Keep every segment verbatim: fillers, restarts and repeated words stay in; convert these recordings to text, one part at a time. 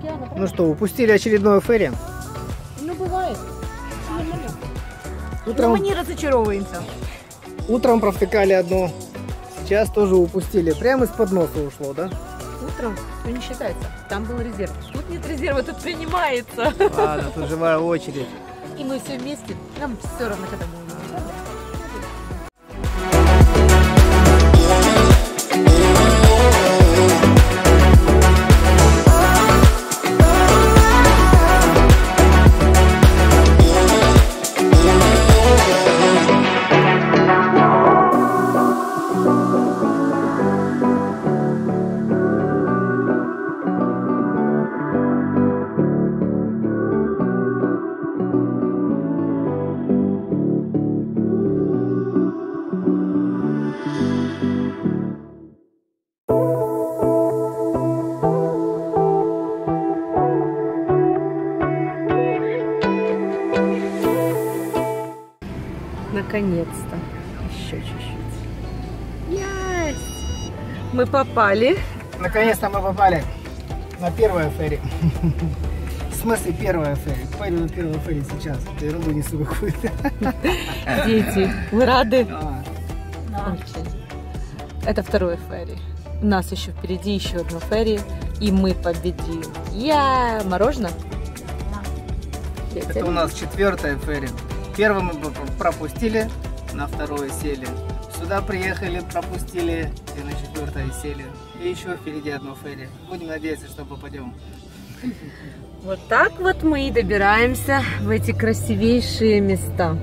Ну что, упустили очередное ферри? Ну, бывает. Утром... Но мы не разочаровываемся. Утром провтыкали одно, сейчас тоже упустили. Прямо из-под носа ушло, да? Утром все не считается. Там был резерв. Тут нет резерва, тут принимается. Ладно, тут живая очередь. И мы все вместе. Нам все равно, когда мы увидим. Наконец-то. Еще чуть-чуть. Yes! Мы попали. Наконец-то мы попали на первое ферри. В смысле первое ферри? Пойду на первое ферри сейчас. Я ерунду несу какую-то. Дети, вы рады? А. Очень. Это второе ферри. У нас еще впереди еще одно ферри. И мы победим. Я мороженое? Это у нас четвертое ферри. Первое мы пропустили, на второе сели. Сюда приехали, пропустили, и на четвертое сели. И еще впереди одно ферри. Будем надеяться, что попадем. Вот так вот мы и добираемся в эти красивейшие места.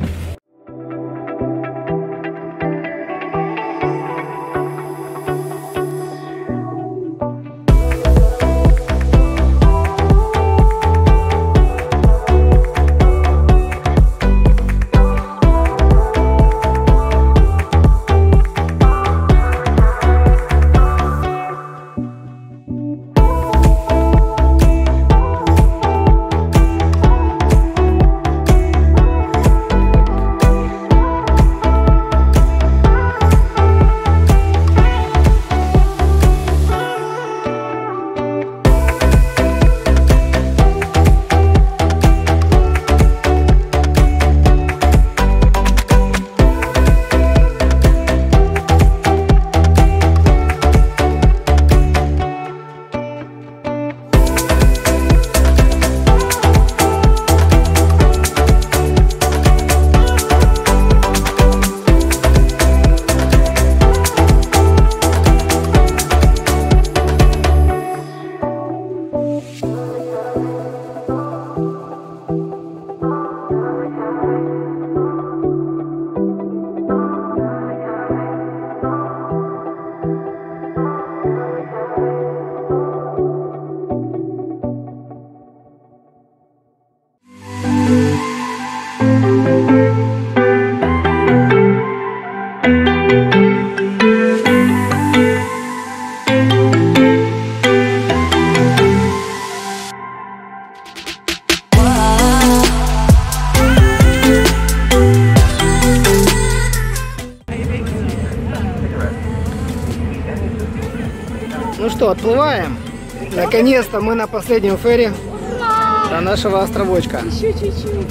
Ну что, отплываем. Наконец-то мы на последнем ферри до нашего островочка. Еще чуть-чуть.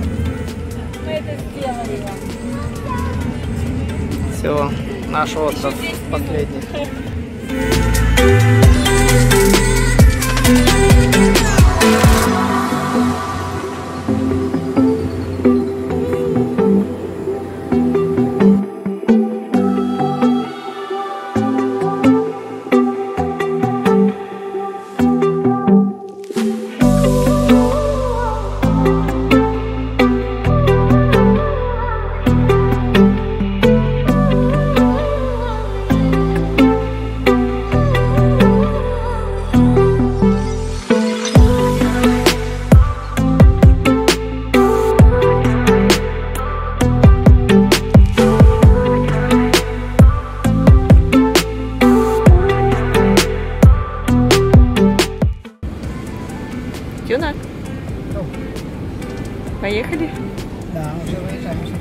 Мы это сделали. Все, наш остров последний. Тюнак, поехали? Да, уже выезжаем сейчас.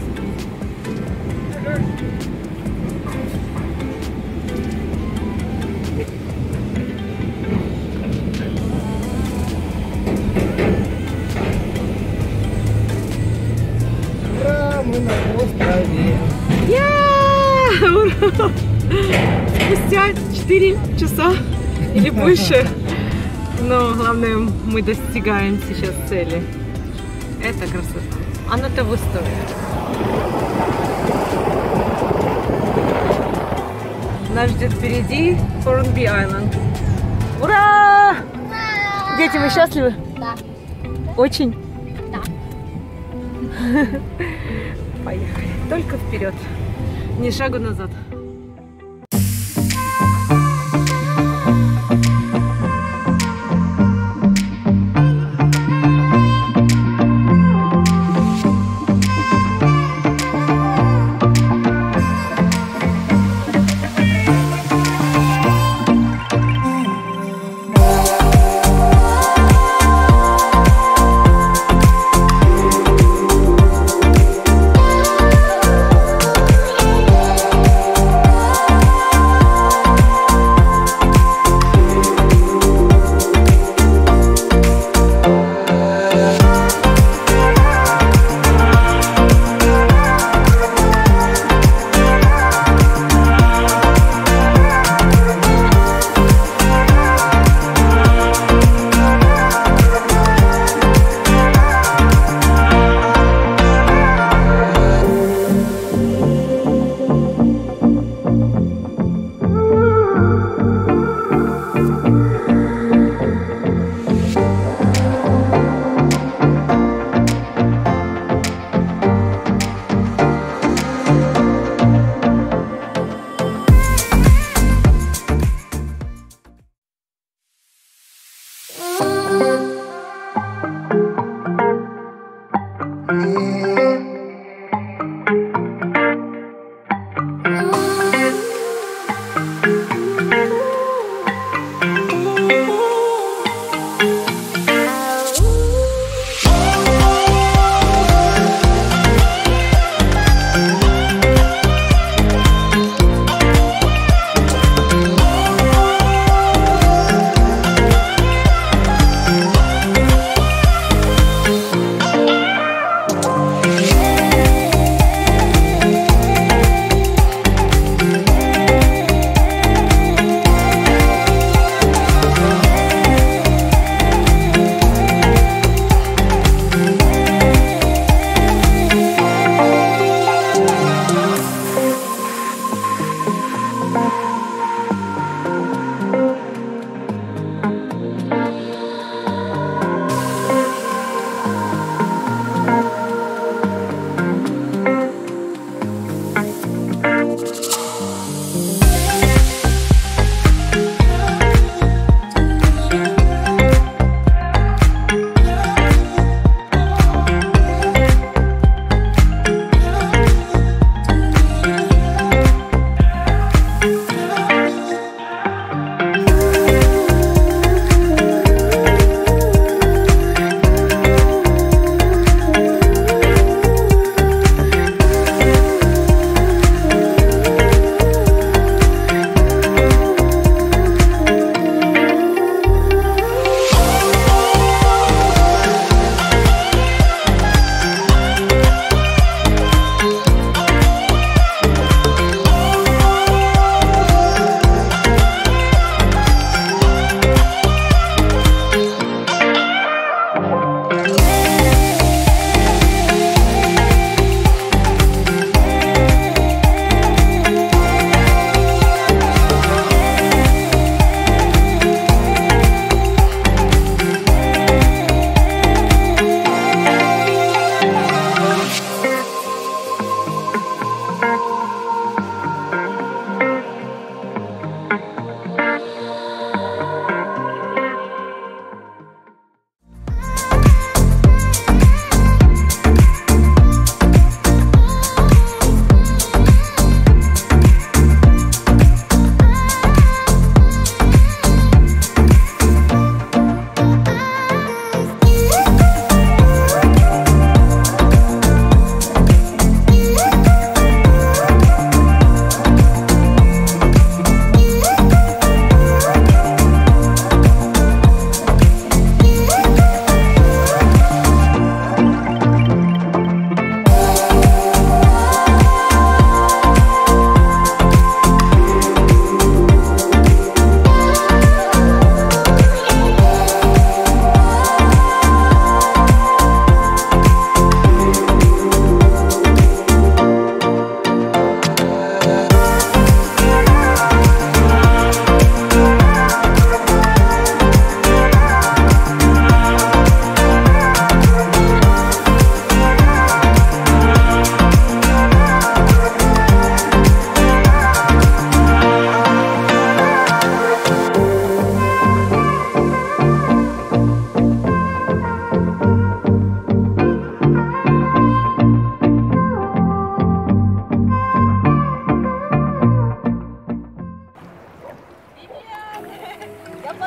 Спустя четыре часа или больше. Но главное, мы достигаем сейчас цели. Это красота. Оно того стоит. Нас ждет впереди Хорнби Айленд. Ура! Дети, вы счастливы? Да. Очень? Да. Поехали. Только вперед. Ни шагу назад.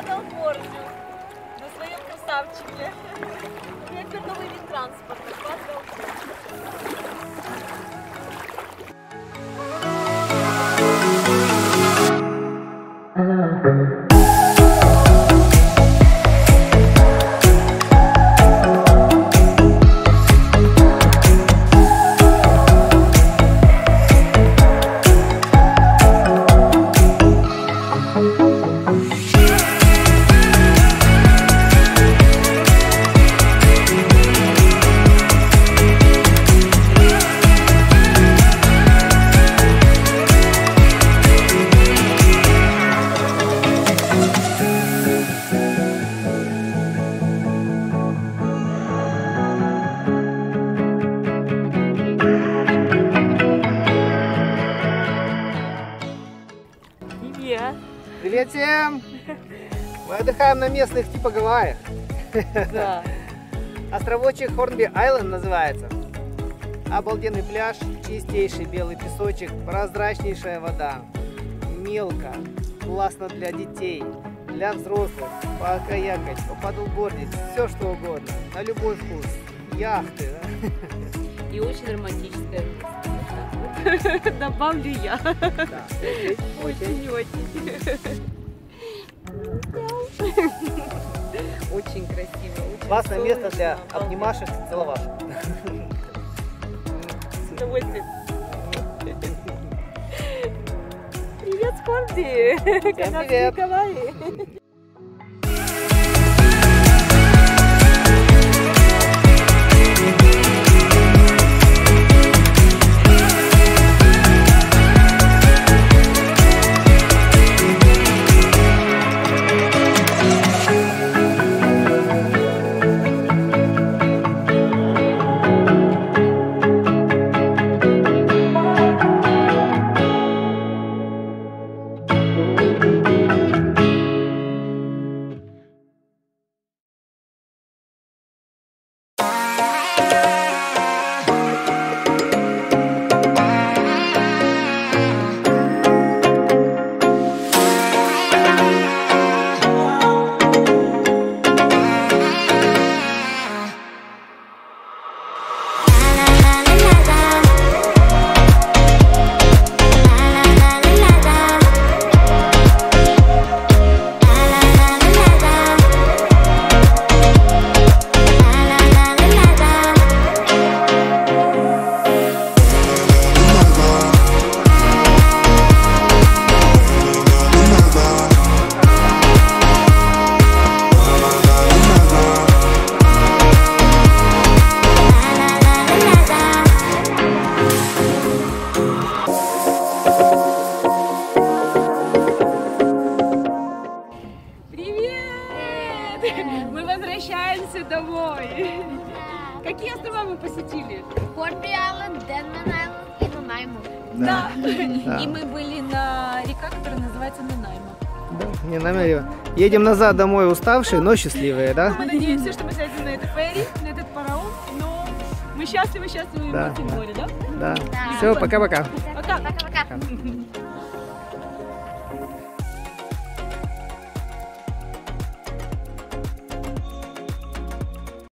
Падалборде на своем красавчике. У меня теперь новый вид транспорта. Привет всем! Мы отдыхаем на местных типа Гавайях. Да. Островочек Хорнби-Айленд называется. Обалденный пляж, чистейший белый песочек, прозрачнейшая вода. Мелко, классно для детей, для взрослых, покаякать, попадлбордить, все что угодно, на любой вкус. Яхты. Да? И очень романтическое место. Добавлю я. Да. Очень-очень. Очень красиво. Очень Классное солнечно, место для обалденно. обнимашек, целовашек. С удовольствием. Привет, Скорби! Всем привет! Гавайи! Мы возвращаемся домой. Какие острова мы посетили? Хорнби-Айленд, Денман-Айленд и Нанаймо. Да. Да. И мы были на река, которая называется Нанаймо. Да, не намерен. Едем назад домой уставшие, но счастливые, да? Мы надеемся, что мы сядем на этот ферри, на этот паром, но мы счастливы, счастливы Да. в море, да? Да. Да. Все, пока-пока. Пока. Пока-пока.